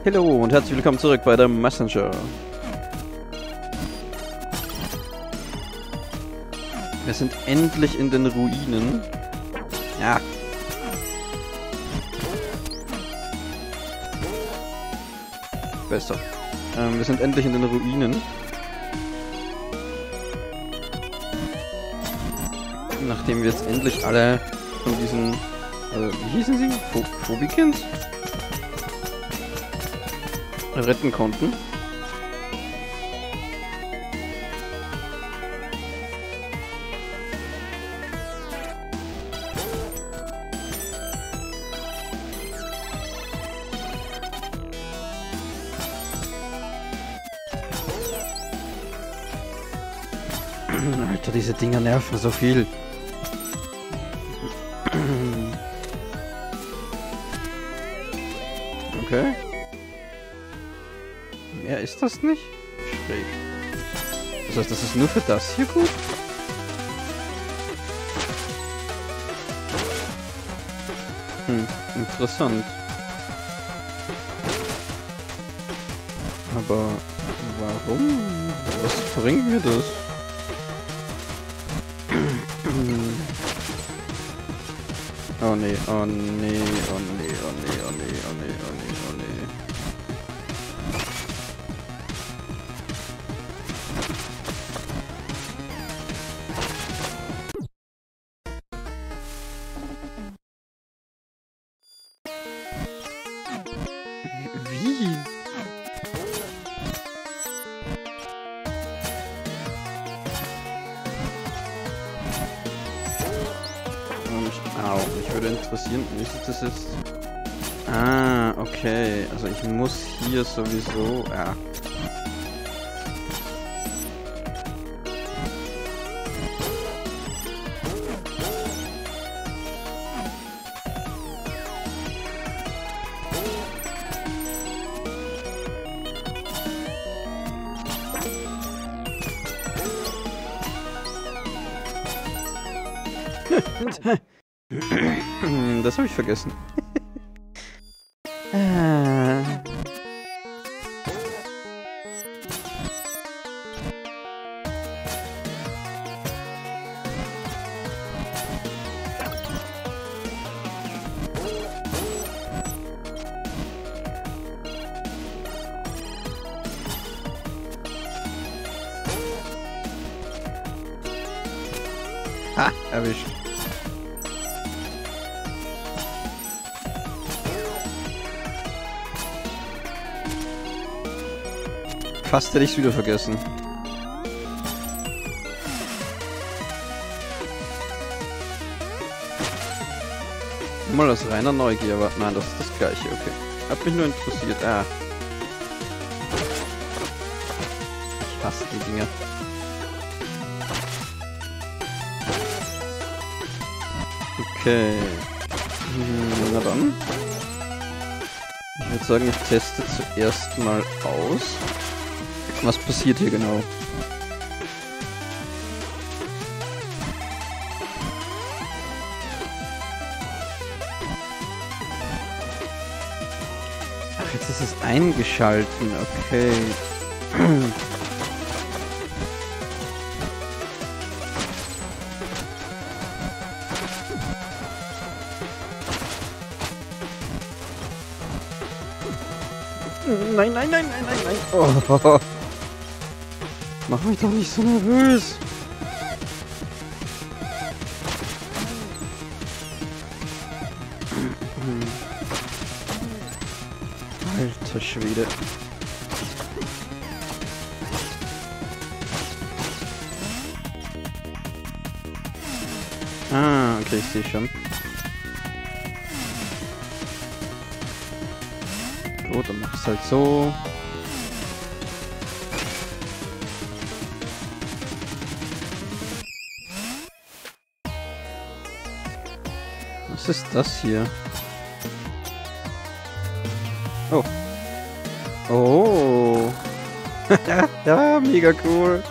Hallo und herzlich willkommen zurück bei der Messenger. Wir sind endlich in den Ruinen. Ja. Besser. Wir sind endlich in den Ruinen. Nachdem wir jetzt endlich alle von diesen... wie hießen sie? Phobikins? Retten konnten. Alter, diese Dinger nerven so viel. Okay. Mehr ist das nicht? Schräg. Das heißt, das ist nur für das hier gut? Interessant. Aber warum? Was bringt mir das? Oh nee, oh nee, oh nee, oh nee, oh nee, oh nee, oh nee, oh nee. Wie? Mich würde interessieren, wie ist das jetzt? Ah, okay. Also ich muss hier sowieso... Ja. Das habe ich vergessen. Ha, erwischt. Fast hätte ich es wieder vergessen. Mal aus reiner Neugier, aber nein, das ist das gleiche, okay. Hat mich nur interessiert. Ah. Ich hasse die Dinger. Okay. Na dann. Ich würde sagen, ich teste zuerst mal aus. Was passiert hier genau? Ach, jetzt ist es eingeschalten, okay. Nein, nein, nein, nein, nein, nein. Oh. Mach mich doch nicht so nervös. Alter Schwede. Ah, okay, ich sehe schon. Gut, dann mach ich es halt so. Was ist das hier? Oh. Oh. Ja, mega cool.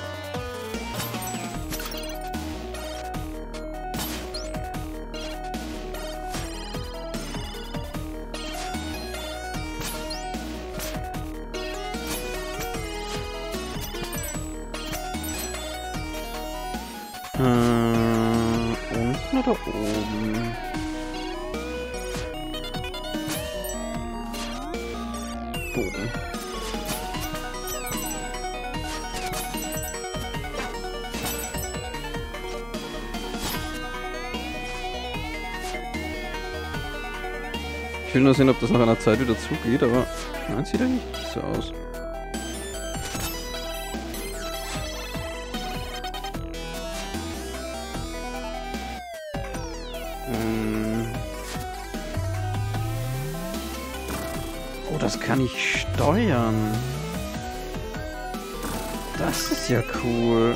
Unten oder oben? Oben. Ich will nur sehen, ob das nach einer Zeit wieder zugeht, aber nein, sieht eigentlich nicht so aus. Oh, das kann ich steuern. Das ist ja cool.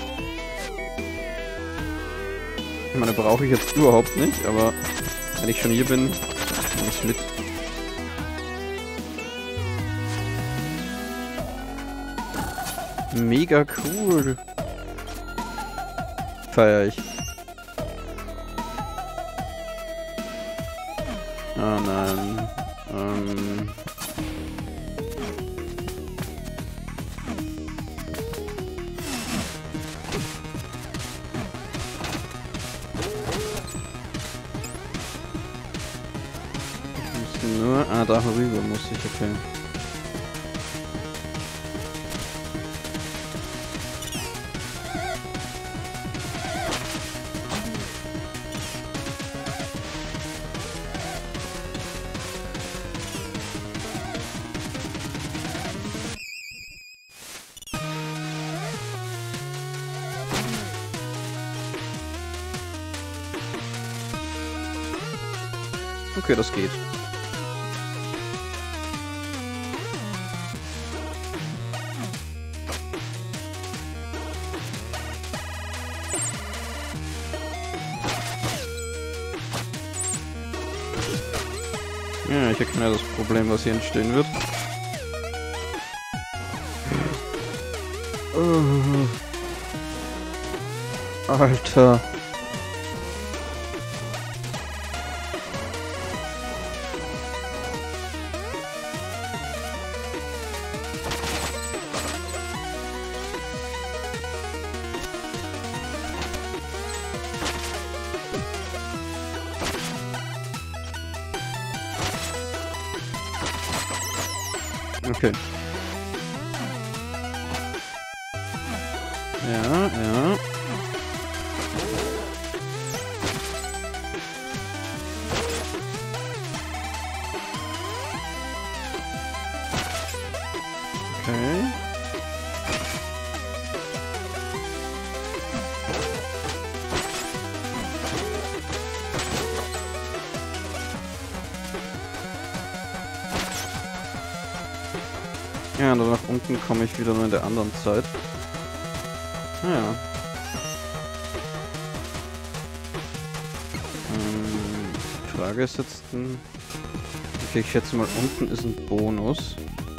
Ich meine, brauche ich jetzt überhaupt nicht, aber wenn ich schon hier bin, nehme ich mit. Mega cool. Feier ich. Oh nein. Ich muss nur... Ah, da rüber muss ich, okay. Okay, das geht. Ja, ich erkenne das Problem, was hier entstehen wird. Alter. Okay. Ja, ja. Okay. Ja, und dann nach unten komme ich wieder nur in der anderen Zeit. Ja. Die Frage ist jetzt... Okay, ich schätze mal, unten ist ein Bonus.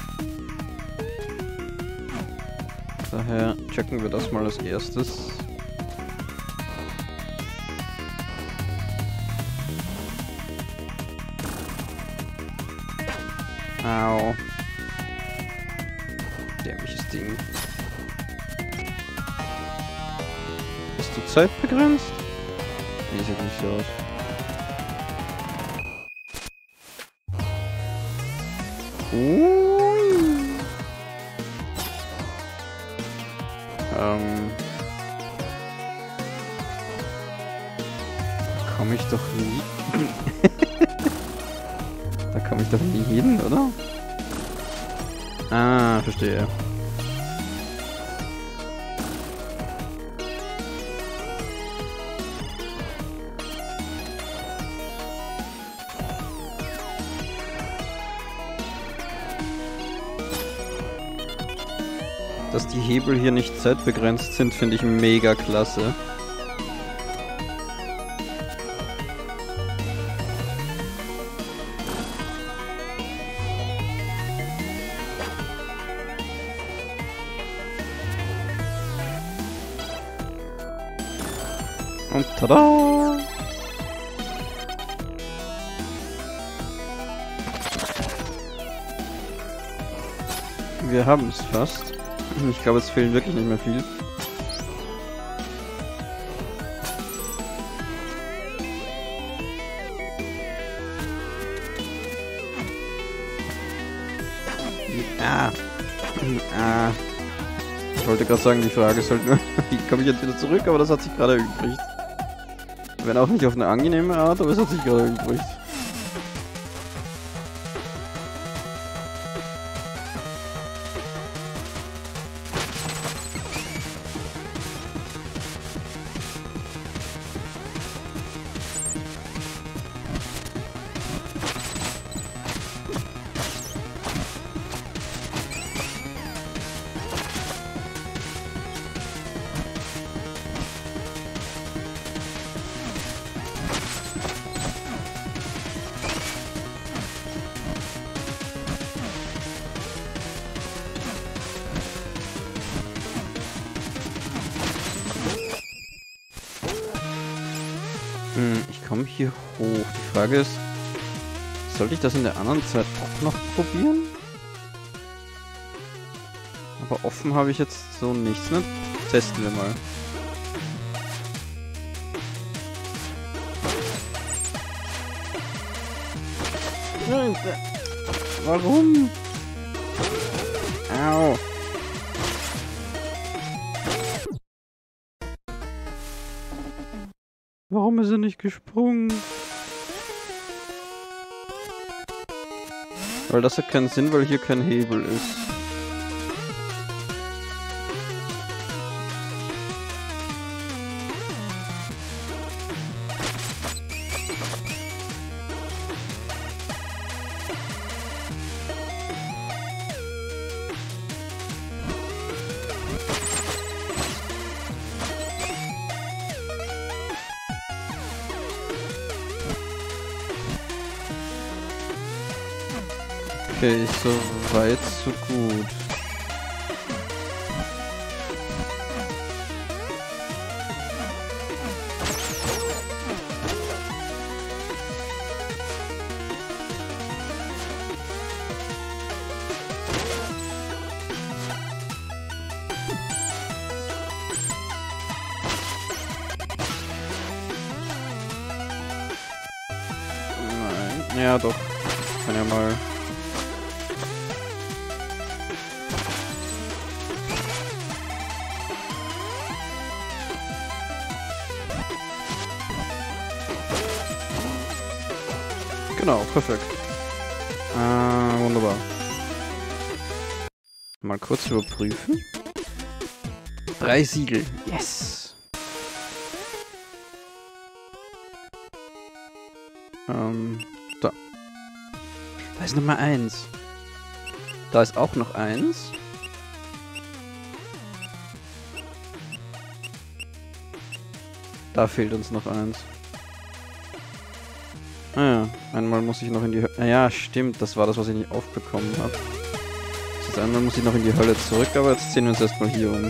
Daher checken wir das mal als erstes. Au. Dämliches Ding. Bist du zeitbegrenzt? Nee, sieht nicht so aus. Da komme ich doch nie. Da komme ich doch nie hin, oder? Ah, verstehe. Dass die Hebel hier nicht zeitbegrenzt sind, finde ich mega klasse. Und tada! Wir haben es fast. Ich glaube, es fehlen wirklich nicht mehr viel. Ah. Ah. Ich wollte gerade sagen, die Frage ist halt nur, wie komme ich jetzt wieder zurück, aber das hat sich gerade erübrigt. Wenn auch nicht auf eine angenehme Art, aber es hat sich gerade erübrigt. Ich komme hier hoch. Die Frage ist, sollte ich das in der anderen Zeit auch noch probieren? Aber offen habe ich jetzt so nichts, ne? Testen wir mal. Nein, warum? Au. Warum ist er nicht gesprungen? Weil das hat keinen Sinn, weil hier kein Hebel ist. Okay, so weit, so gut. Nein, ja doch. Kann ja mal. Genau, perfekt. Wunderbar. Mal kurz überprüfen. 3 Siegel. Yes! Da. Da ist Nummer 1. Da ist auch noch 1. Da fehlt uns noch 1. Ah ja, einmal muss ich noch in die Hölle. Ah ja, stimmt, das war das, was ich nicht aufbekommen habe. Das heißt, einmal muss ich noch in die Hölle zurück, aber jetzt ziehen wir uns erstmal hier um.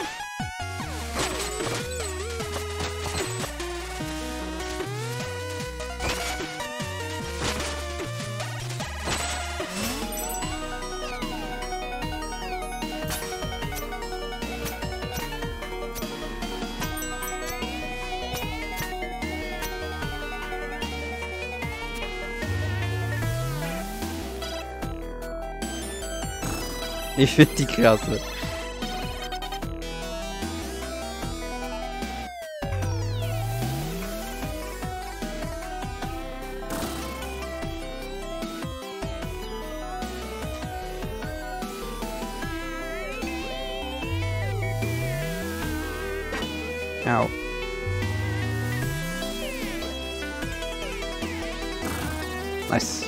Ich finde die klasse. Au. Nice.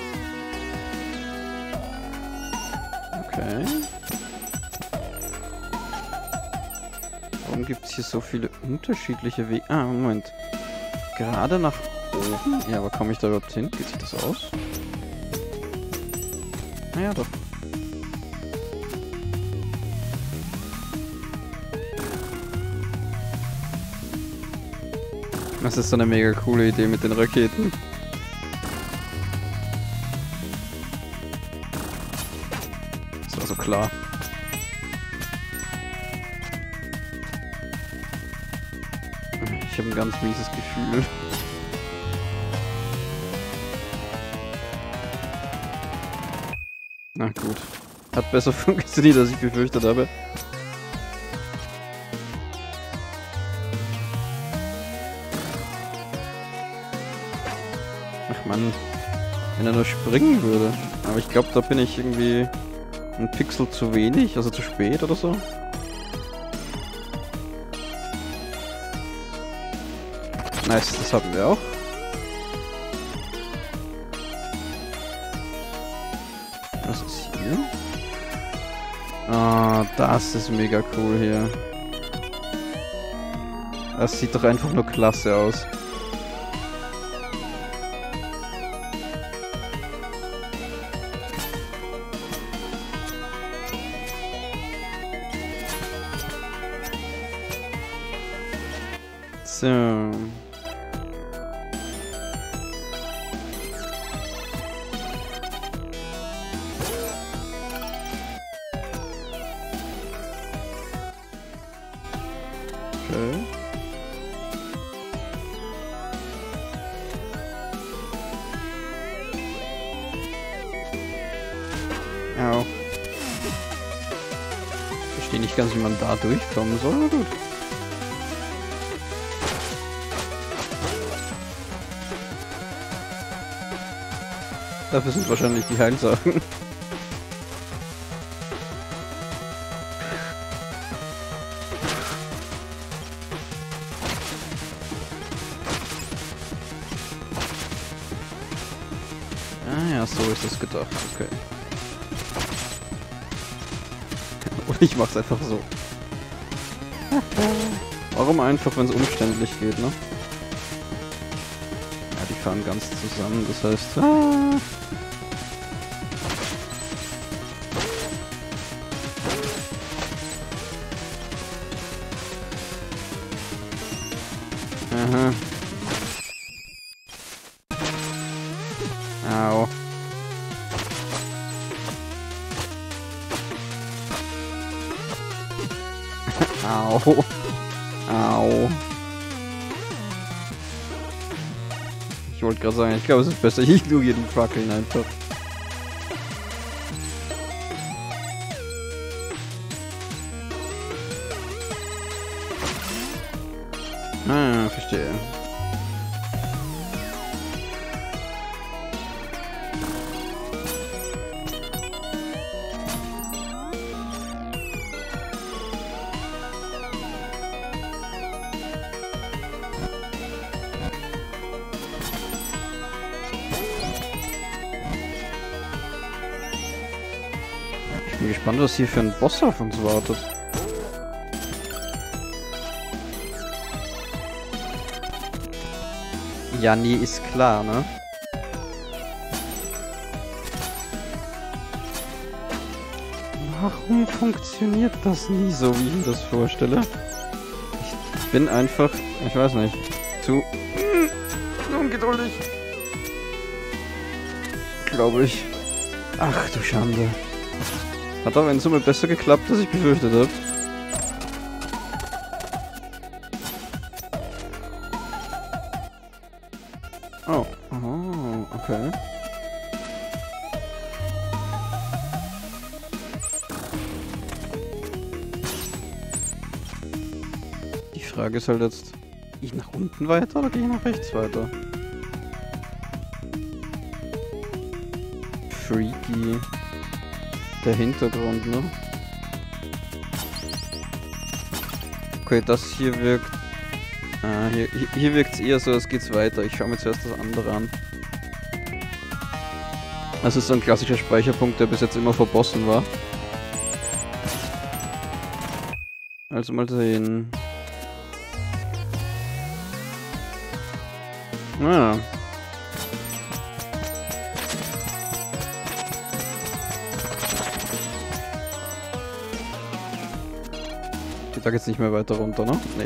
Okay. Warum gibt es hier so viele unterschiedliche Wege? Ah, Moment. Gerade nach oben? Ja, aber komme ich da überhaupt hin? Geht sich das aus? Naja, doch. Das ist so eine mega coole Idee mit den Raketen. Das war so klar. Ich habe ein ganz mieses Gefühl. Na gut. Hat besser funktioniert, als ich befürchtet habe. Ach Mann. Wenn er nur springen würde. Aber ich glaube, da bin ich irgendwie ein Pixel zu wenig, also zu spät oder so. Nice, das haben wir auch. Was ist hier? Ah, das ist mega cool hier. Das sieht doch einfach nur klasse aus. So. Okay. Au. Ich verstehe nicht ganz, wie man da durchkommen soll, aber gut. Dafür sind wahrscheinlich die Heilsachen. Ah ja, so ist das gedacht, okay. Oder ich mach's einfach so. Warum einfach, wenn es umständlich geht, ne? Ja, die fahren ganz zusammen, das heißt... Ah. Aha. Au. Au. Au. Ich wollte gerade sagen, ich glaube, es ist besser, ich ignoriere die Fackeln einfach. Ah, verstehe. Ich bin gespannt, was hier für ein Boss auf uns wartet. Ja, nee, ist klar, ne? Warum funktioniert das nie so, wie ich mir das vorstelle? Ich bin einfach, ich weiß nicht, zu ungeduldig. Glaube ich. Ach du Schande. Hat aber in Summe besser geklappt, als ich befürchtet habe. Oh. Oh, okay. Die Frage ist halt jetzt, gehe ich nach unten weiter oder gehe ich nach rechts weiter? Freaky. Der Hintergrund, ne? Okay, das hier wirkt... Ah, hier wirkt es eher so, als geht's weiter. Ich schaue mir zuerst das andere an. Das ist so ein klassischer Speicherpunkt, der bis jetzt immer vor Bossen war. Also mal sehen. Ah. Da geht's nicht mehr weiter runter, ne? Nee.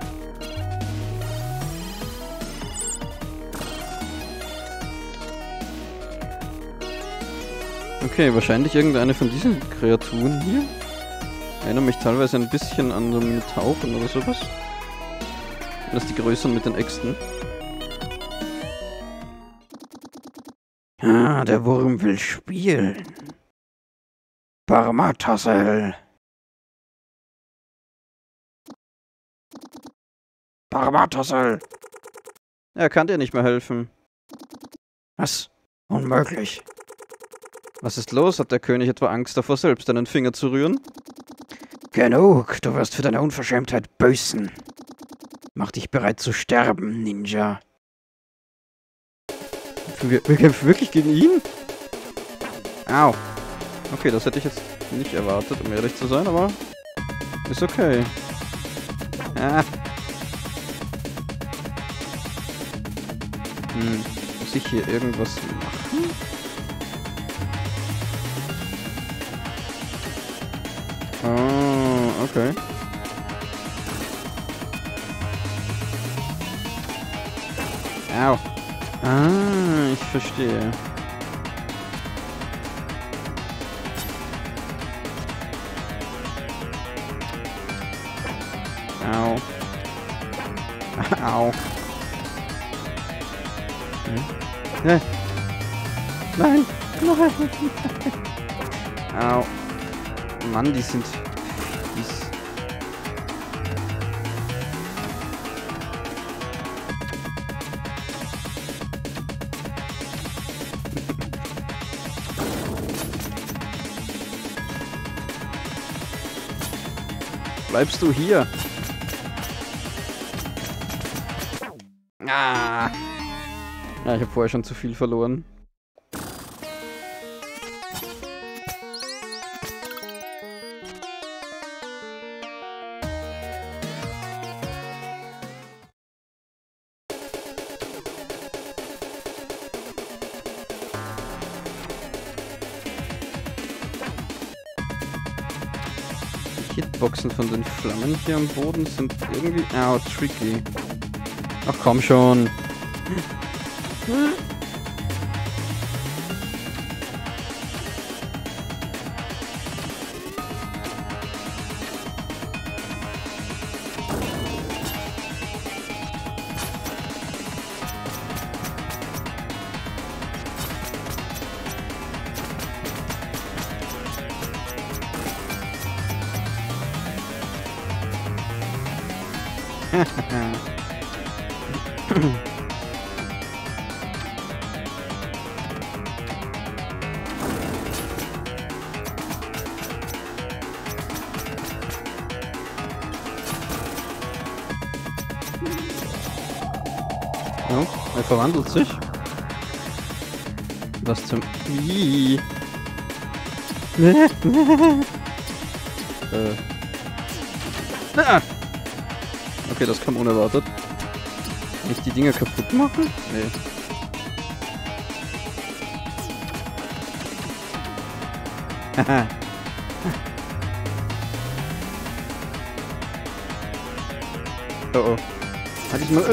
Okay, wahrscheinlich irgendeine von diesen Kreaturen hier. Erinnere mich teilweise ein bisschen an so Minotauren oder sowas. Das die größeren mit den Äxten. Ah, der Wurm will spielen. Parmatassel. Parmatassel. Er kann dir nicht mehr helfen. Was? Unmöglich. Was ist los? Hat der König etwa Angst davor, selbst einen Finger zu rühren? Genug, du wirst für deine Unverschämtheit büßen. Mach dich bereit zu sterben, Ninja. Wir kämpfen wirklich gegen ihn? Au. Okay, das hätte ich jetzt nicht erwartet, um ehrlich zu sein, aber ist okay. Ah. Muss ich hier irgendwas machen? Oh, okay. Au. Ah, ich verstehe. Au. Au. Nein. Nein. Nein. Au. Mann, die sind... Bleibst du hier? Ah. Ja, ich habe vorher schon zu viel verloren. Die Hitboxen von den Flammen hier am Boden sind irgendwie... Au, tricky. Ach komm schon. Oh, er verwandelt sich. Was zum... Ii. Ah. Okay, das kam unerwartet. Nicht die Dinger kaputt machen? Nee. Haha. Oh oh. Hatte ich mal...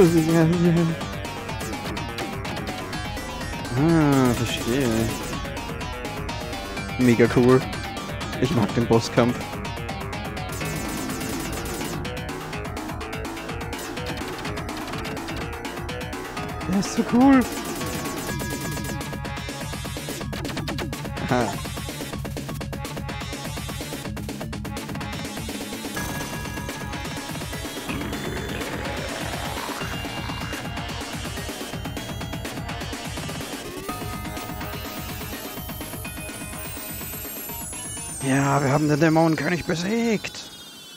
Ah, verstehe. Mega cool. Ich mag den Bosskampf. Der ist so cool. Aha. Ja, wir haben den Dämonenkönig besiegt.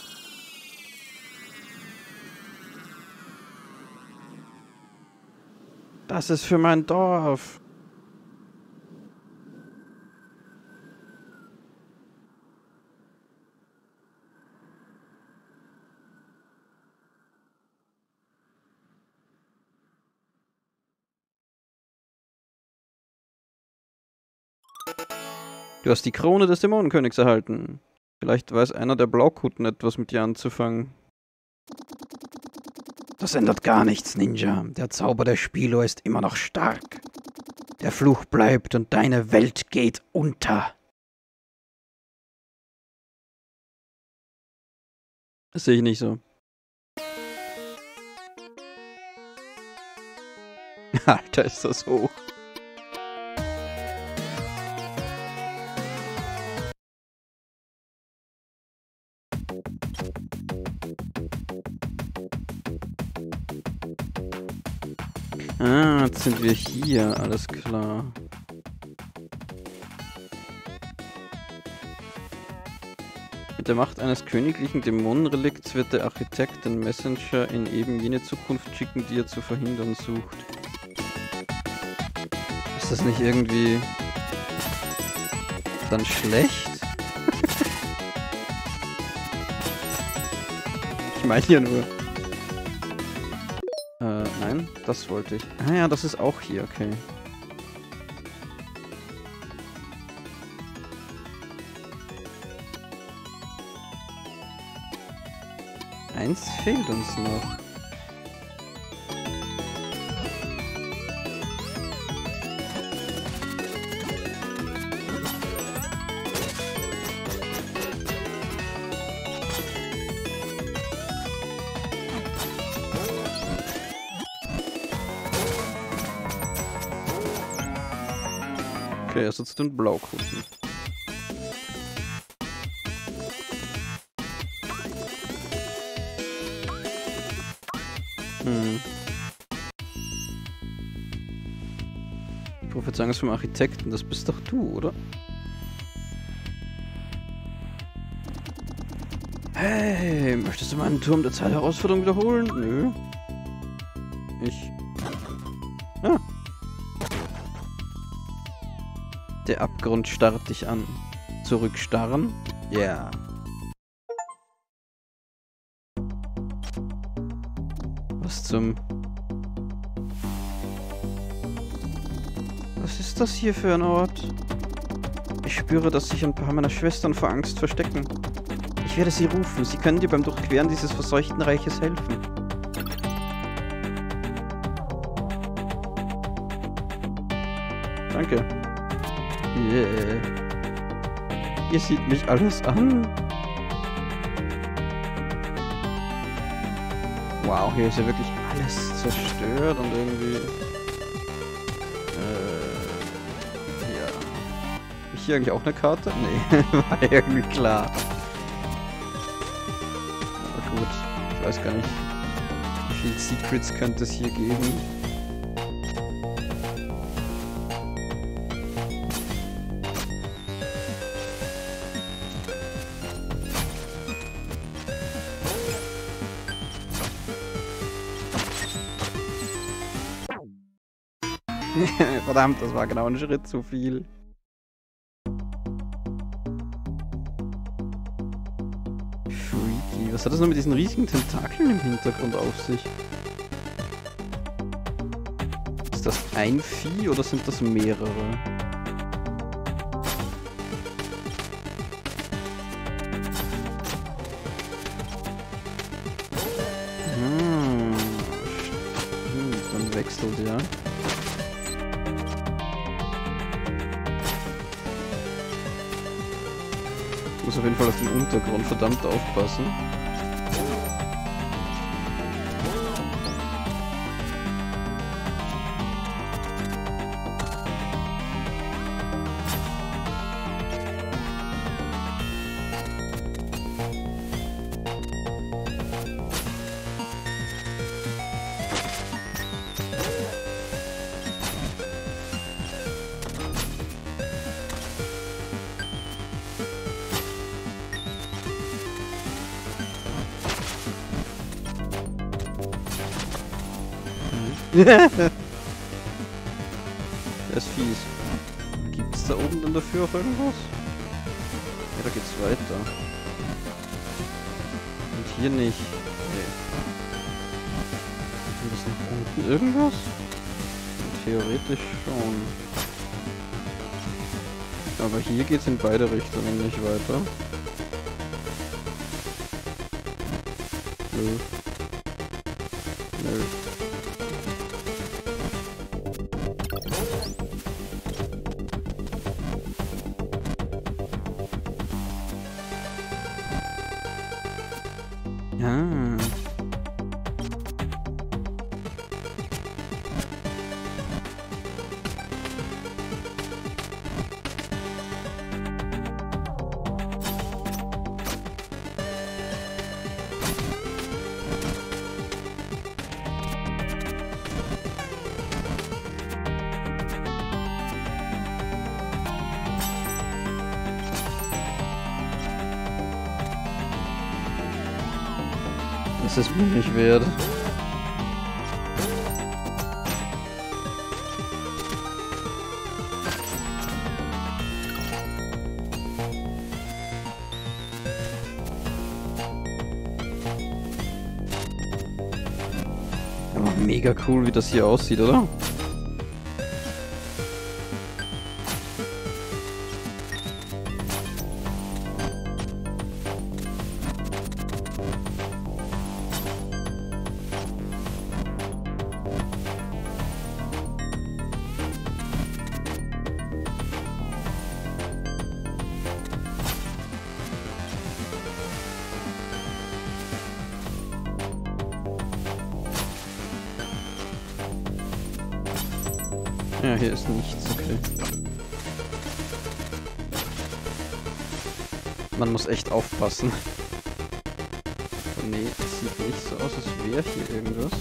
Das ist für mein Dorf. Du hast die Krone des Dämonenkönigs erhalten. Vielleicht weiß einer der Blaukutten etwas mit dir anzufangen. Das ändert gar nichts, Ninja. Der Zauber der Spilo ist immer noch stark. Der Fluch bleibt und deine Welt geht unter. Das sehe ich nicht so. Alter, ist das hoch. Ah, jetzt sind wir hier, alles klar. Mit der Macht eines königlichen Dämonenrelikts wird der Architekt den Messenger in eben jene Zukunft schicken, die er zu verhindern sucht. Ist das nicht irgendwie dann schlecht? Ich meine ja nur. Nein, das wollte ich. Ah ja, das ist auch hier, okay. Eins fehlt uns noch. Okay, erst zu den Blaukunden. Die Prophezeiung ist vom Architekten, das bist doch du, oder? Hey, möchtest du meinen Turm der Zeit-Herausforderung wiederholen? Nö. Ah. Der Abgrund starrt dich an. Zurückstarren? Ja. Yeah. Was zum... Was ist das hier für ein Ort? Ich spüre, dass sich ein paar meiner Schwestern vor Angst verstecken. Ich werde sie rufen. Sie können dir beim Durchqueren dieses verseuchten Reiches helfen. Danke. Yeah. Ihr seht mich alles an. Wow, hier ist ja wirklich alles zerstört und irgendwie... ja. Hab ich hier eigentlich auch eine Karte? Nee, war irgendwie klar. Aber gut, ich weiß gar nicht, wie viele Secrets könnte es hier geben. Verdammt, das war genau ein Schritt zu viel. Freaky. Was hat das noch mit diesen riesigen Tentakeln im Hintergrund auf sich? Ist das ein Vieh oder sind das mehrere? Stimmt, dann wechselt ja. Ich muss auf jeden Fall auf den Untergrund verdammt aufpassen. Der ist fies. Gibt's da oben dann dafür auch irgendwas? Ja, da geht's weiter. Und hier nicht. Nee. Ist das nach unten irgendwas? Theoretisch schon. Aber hier geht's in beide Richtungen nicht weiter. Nö. Nö. Ja. Das ist mir nicht wert. Aber mega cool, wie das hier aussieht, oder? Ja, hier ist nichts, okay. Man muss echt aufpassen. Oh nee, es sieht nicht so aus, als wäre hier irgendwas.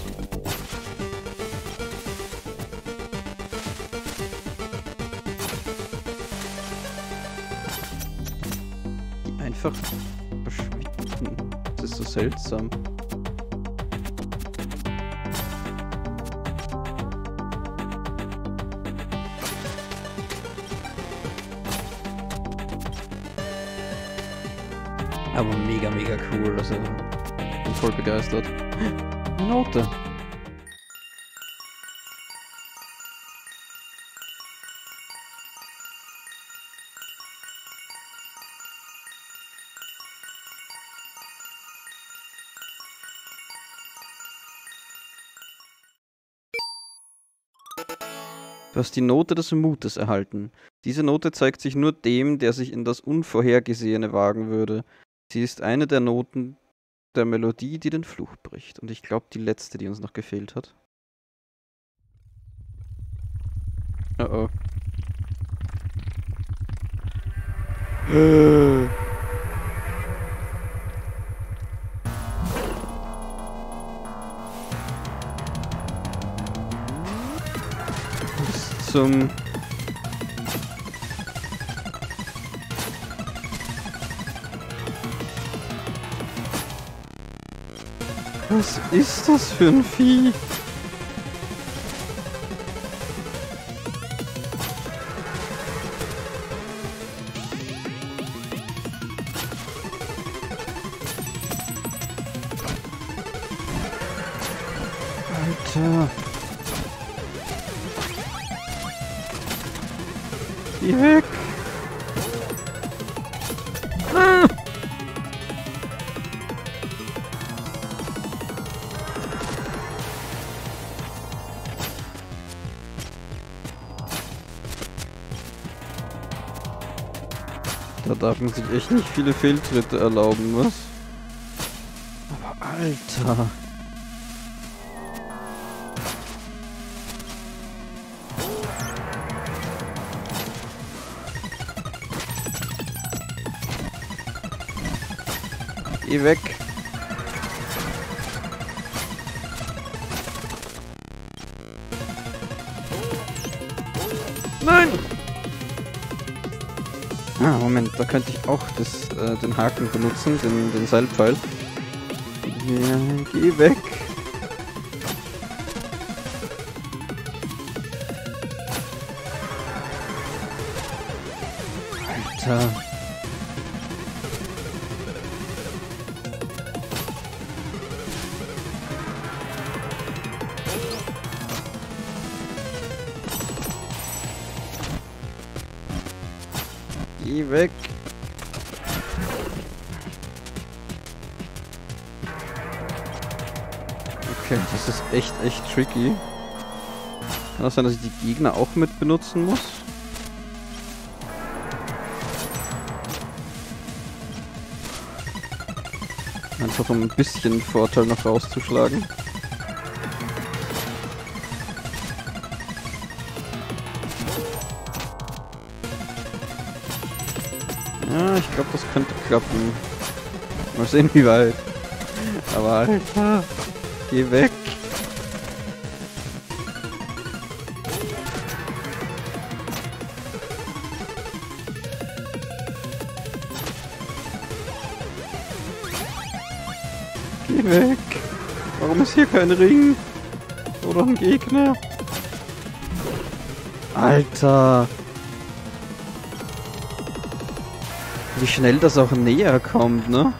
Die einfach verschwinden. Das ist so seltsam. Aber mega, mega cool. Also, bin voll begeistert. Eine Note. Du hast die Note des Mutes erhalten. Diese Note zeigt sich nur dem, der sich in das Unvorhergesehene wagen würde. Sie ist eine der Noten der Melodie, die den Fluch bricht. Und ich glaube, die letzte, die uns noch gefehlt hat. Oh oh. Bis zum... Was ist das für ein Vieh? Alter. Geh weg. Ah. Da darf man sich echt nicht viele Fehltritte erlauben, was? Aber Alter. Geh weg. Nein! Ah, Moment, da könnte ich auch den Haken benutzen, den Seilpfeil. Ja, geh weg. Alter. Geh weg. Okay, das ist echt tricky. Kann das sein, dass ich die Gegner auch mit benutzen muss? Einfach um ein bisschen Vorteil noch rauszuschlagen. Ja, ich glaube, das könnte klappen. Mal sehen, wie weit. Aber Alter, geh weg. Geh Geh weg. Warum ist hier kein Ring? Oder ein Gegner? Alter. Wie schnell das auch näher kommt, ne?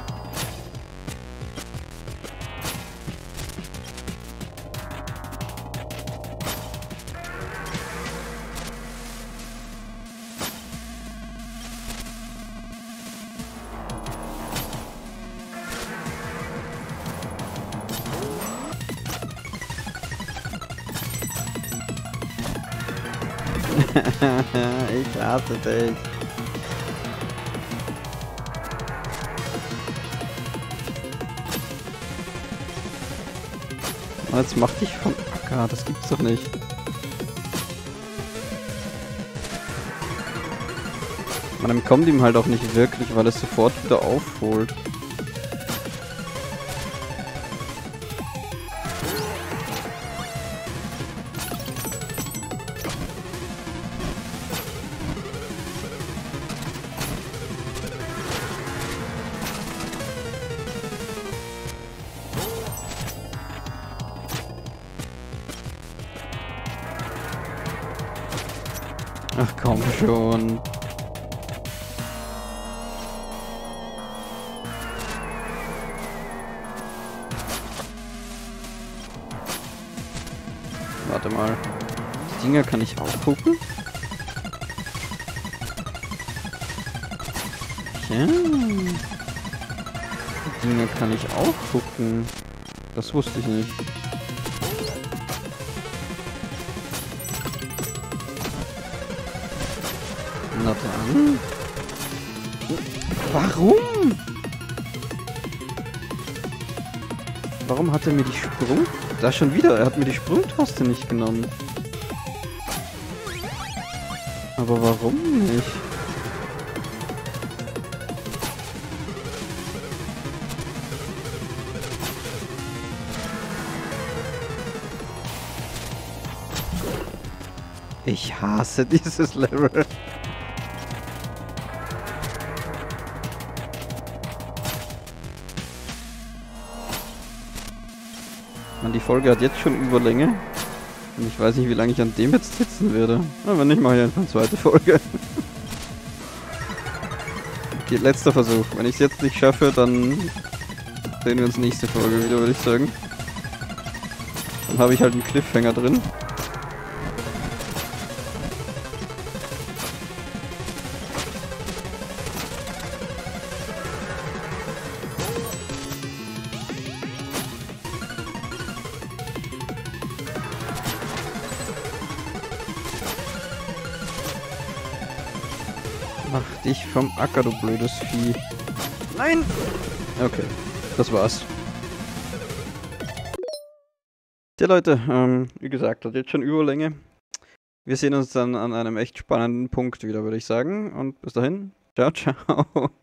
Ich hasse dich. Jetzt mach dich vom Acker, das gibt's doch nicht. Man entkommt ihm halt auch nicht wirklich, weil es sofort wieder aufholt. Ach komm schon. Warte mal. Die Dinger kann ich auch gucken? Ja. Die Dinger kann ich auch gucken. Das wusste ich nicht. Na dann. Warum? Warum hat er mir die Sprung... Da schon wieder, er hat mir die Sprungtaste nicht genommen. Aber warum nicht? Ich hasse dieses Level. Man, die Folge hat jetzt schon Überlänge. Und ich weiß nicht, wie lange ich an dem jetzt sitzen werde. Aber nicht, mache ich einfach eine zweite Folge. Okay, letzter Versuch. Wenn ich es jetzt nicht schaffe, dann sehen wir uns nächste Folge wieder, würde ich sagen. Dann habe ich halt einen Cliffhanger drin. Mach dich vom Acker, du blödes Vieh. Nein! Okay, das war's. Tja Leute, wie gesagt, hat jetzt schon Überlänge. Wir sehen uns dann an einem echt spannenden Punkt wieder, würde ich sagen. Und bis dahin, ciao, ciao.